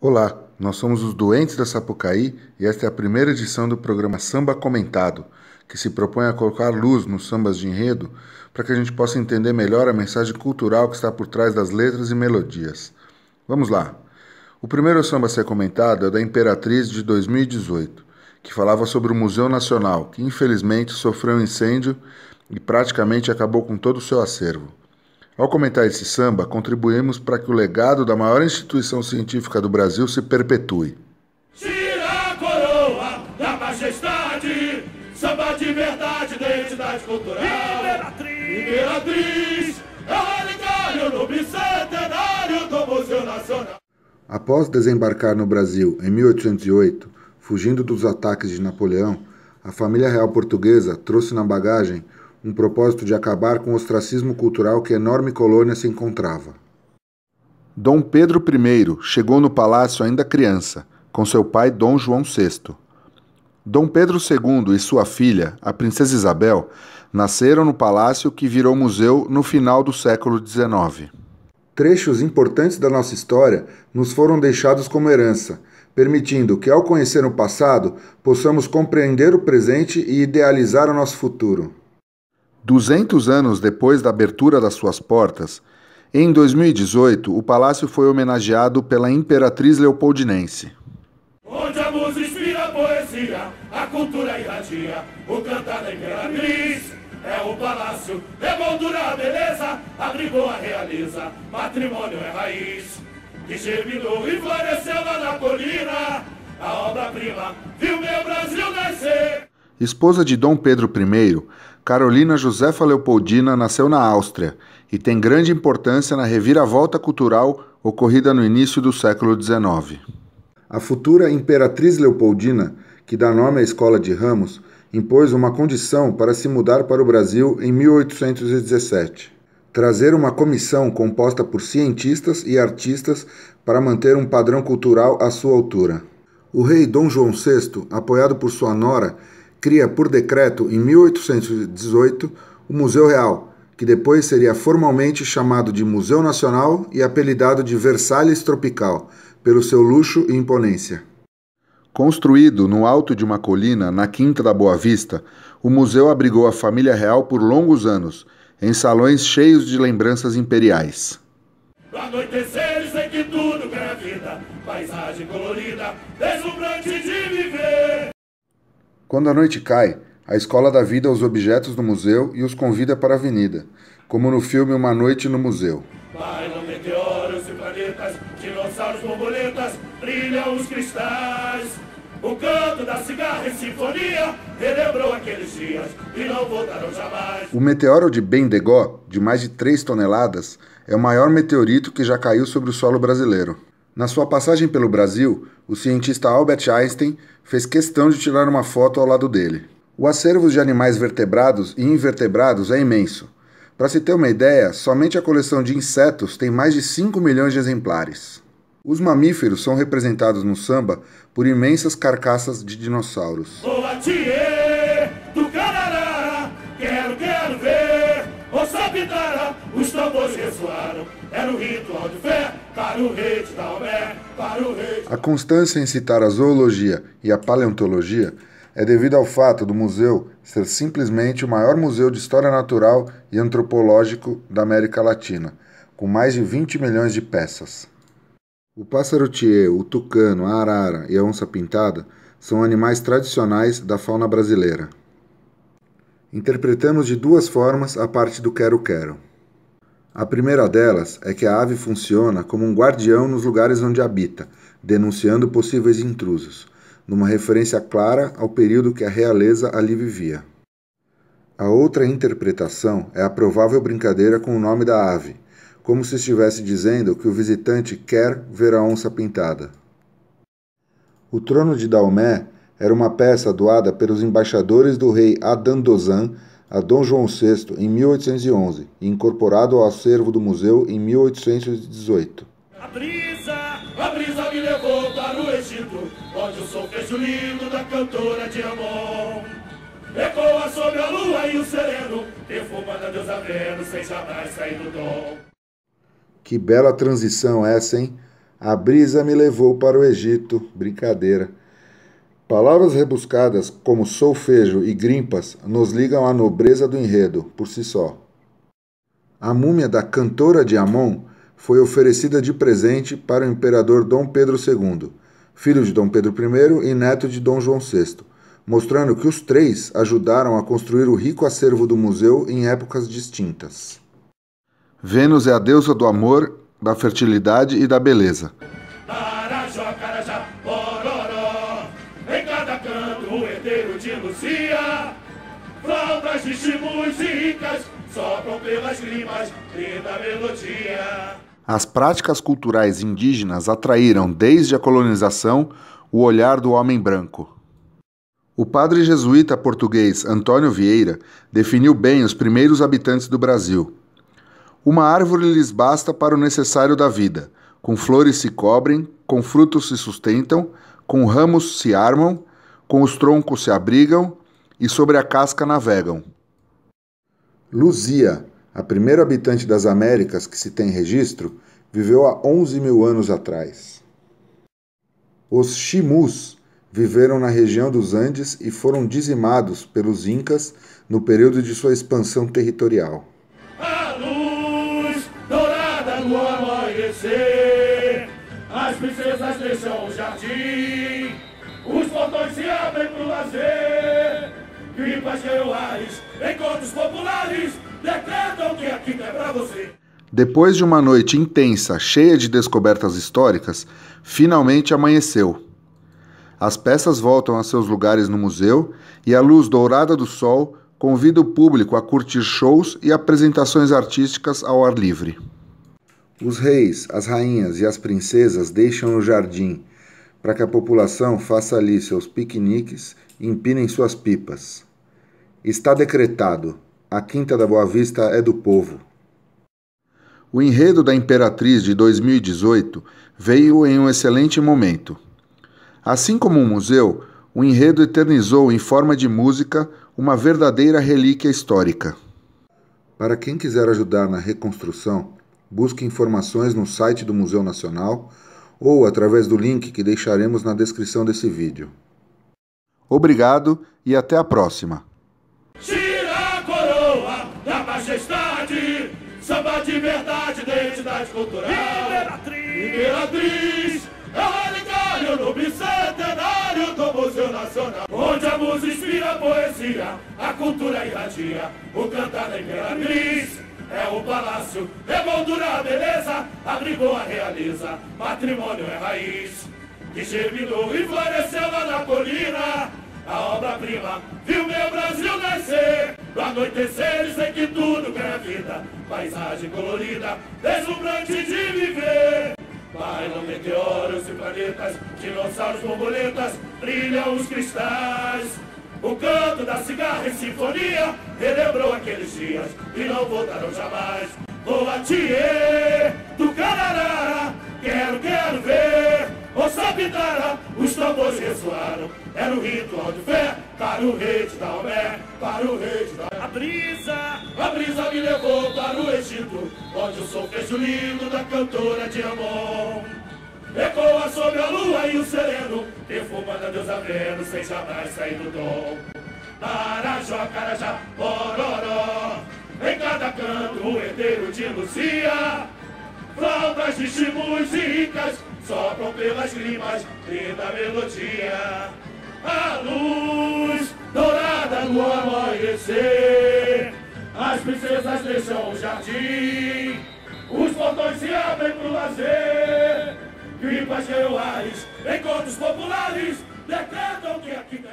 Olá, nós somos os Doentes da Sapucaí e esta é a primeira edição do programa Samba Comentado, que se propõe a colocar luz nos sambas de enredo para que a gente possa entender melhor a mensagem cultural que está por trás das letras e melodias. Vamos lá! O primeiro samba a ser comentado é da Imperatriz de 2018, que falava sobre o Museu Nacional, que infelizmente sofreu um incêndio e praticamente acabou com todo o seu acervo. Ao comentar esse samba, contribuímos para que o legado da maior instituição científica do Brasil se perpetue. Tira a coroa da majestade, samba de verdade, identidade cultural. Imperatriz, é o relicário no bicentenário do Museu Nacional. Após desembarcar no Brasil em 1808, fugindo dos ataques de Napoleão, a família real portuguesa trouxe na bagagem um propósito de acabar com o ostracismo cultural que a enorme colônia se encontrava. Dom Pedro I chegou no palácio ainda criança, com seu pai Dom João VI. Dom Pedro II e sua filha, a princesa Isabel, nasceram no palácio que virou museu no final do século XIX. Trechos importantes da nossa história nos foram deixados como herança, permitindo que, ao conhecer o passado, possamos compreender o presente e idealizar o nosso futuro. 200 anos depois da abertura das suas portas, em 2018, o palácio foi homenageado pela Imperatriz Leopoldinense. Onde a música inspira a poesia, a cultura irradia, o cantar da Imperatriz. É o palácio, é moldura a beleza, abrigou a realiza, matrimônio é raiz. Que germinou e floresceu lá na colina, a obra-prima viu meu Brasil nascer. Esposa de Dom Pedro I, Carolina Josefa Leopoldina nasceu na Áustria e tem grande importância na reviravolta cultural ocorrida no início do século XIX. A futura Imperatriz Leopoldina, que dá nome à Escola de Ramos, impôs uma condição para se mudar para o Brasil em 1817. Trazer uma comissão composta por cientistas e artistas para manter um padrão cultural à sua altura. O rei Dom João VI, apoiado por sua nora, cria por decreto em 1818 o Museu Real, que depois seria formalmente chamado de Museu Nacional e apelidado de Versalhes Tropical, pelo seu luxo e imponência. Construído no alto de uma colina, na Quinta da Boa Vista, o museu abrigou a família real por longos anos, em salões cheios de lembranças imperiais. No anoitecer, sei que tudo ganha vida, paisagem colorida, deslumbrante de viver. Quando a noite cai, a escola dá vida aos objetos do museu e os convida para a avenida, como no filme Uma Noite no Museu. Bailam meteoros e planetas, dinossauros, borboletas, brilham os cristais. O canto da cigarra em sinfonia relembrou aqueles dias e não voltarão jamais. O meteoro de Bendegó, de mais de 3 toneladas, é o maior meteorito que já caiu sobre o solo brasileiro. Na sua passagem pelo Brasil, o cientista Albert Einstein fez questão de tirar uma foto ao lado dele. O acervo de animais vertebrados e invertebrados é imenso. Para se ter uma ideia, somente a coleção de insetos tem mais de 5 milhões de exemplares. Os mamíferos são representados no samba por imensas carcaças de dinossauros. Boa Tiê, do Carará, quero ver, o Sabitara, os tambores ressoaram, era o ritual de fé, para o rei de Daomé, para o rei. A constância em citar a zoologia e a paleontologia é devido ao fato do museu ser simplesmente o maior museu de história natural e antropológico da América Latina, com mais de 20 milhões de peças. O pássaro-tiê, o tucano, a arara e a onça-pintada são animais tradicionais da fauna brasileira. Interpretamos de duas formas a parte do quero-quero. A primeira delas é que a ave funciona como um guardião nos lugares onde habita, denunciando possíveis intrusos, numa referência clara ao período que a realeza ali vivia. A outra interpretação é a provável brincadeira com o nome da ave, como se estivesse dizendo que o visitante quer ver a onça pintada. O trono de Daomé era uma peça doada pelos embaixadores do rei Adandozan a Dom João VI em 1811 e incorporado ao acervo do museu em 1818. A brisa me levou para o Egito, onde o som fez o lindo da cantora de Amon. Ecoa sobre a lua e o sereno, perfumando a deusa Vênus, sem jamais sair do dom. Que bela transição essa, hein? A brisa me levou para o Egito. Brincadeira. Palavras rebuscadas como solfejo e grimpas nos ligam à nobreza do enredo, por si só. A múmia da cantora de Amon foi oferecida de presente para o imperador Dom Pedro II, filho de Dom Pedro I e neto de Dom João VI, mostrando que os três ajudaram a construir o rico acervo do museu em épocas distintas. Vênus é a deusa do amor, da fertilidade e da beleza. Arajó, Carajá, Bororó, em cada canto um herdeiro de Luzia, flautas de chimus e ricas sopram pelas rimas, linda melodia. As práticas culturais indígenas atraíram, desde a colonização, o olhar do homem branco. O padre jesuíta português Antônio Vieira definiu bem os primeiros habitantes do Brasil. Uma árvore lhes basta para o necessário da vida. Com flores se cobrem, com frutos se sustentam, com ramos se armam, com os troncos se abrigam e sobre a casca navegam. Luzia, a primeira habitante das Américas que se tem registro, viveu há 11.000 anos atrás. Os chimus viveram na região dos Andes e foram dizimados pelos Incas no período de sua expansão territorial. A luz dourada no amanhecer, as princesas deixam o jardim, os portões se abrem pro lazer, gripas reulares, encontros populares, decretam que aqui é pra você. Depois de uma noite intensa, cheia de descobertas históricas, finalmente amanheceu. As peças voltam a seus lugares no museu e a luz dourada do sol convida o público a curtir shows e apresentações artísticas ao ar livre. Os reis, as rainhas e as princesas deixam o jardim para que a população faça ali seus piqueniques e empinem suas pipas. Está decretado, a Quinta da Boa Vista é do povo. O enredo da Imperatriz de 2018 veio em um excelente momento. Assim como um museu, o enredo eternizou em forma de música uma verdadeira relíquia histórica. Para quem quiser ajudar na reconstrução, busque informações no site do Museu Nacional ou através do link que deixaremos na descrição desse vídeo. Obrigado e até a próxima! Tira a coroa da majestade, samba de verdade, identidade cultural. Imperatriz, é o relicário no bicentenário do Museu Nacional, onde a música inspira a poesia, a cultura irradia, o cantar da Imperatriz. É o palácio, emoldura a beleza, abrigou a realeza, patrimônio é raiz, que germinou e floresceu lá na colina. A obra-prima viu meu Brasil nascer, no anoitecer sei que tudo ganha vida, paisagem colorida, deslumbrante de viver. Bailam meteoros e planetas, dinossauros, borboletas, brilham os cristais. O canto da cigarra em sinfonia relembrou aqueles dias e não voltarão jamais. Boa Tiê, do Carará, quero ver o Sabidara, os tambores ressoaram. Era o ritual de fé para o rei de Daomé, para o rei de Daomé. A brisa me levou para o Egito, onde o solfejo lindo da cantora de Amon ecoa sobre a lua e o sereno, perfumando a deusa Vênus sem jamais sair do tom. Arajó, Carajá, Bororó, em cada canto um herdeiro de Luzia, flautas de chimus e ricas sopram pelas rimas, linda melodia. A luz dourada no amanhecer, as princesas deixam o jardim, os portões se abrem pro lazer, gripas reulares, encontros populares, decretam que aqui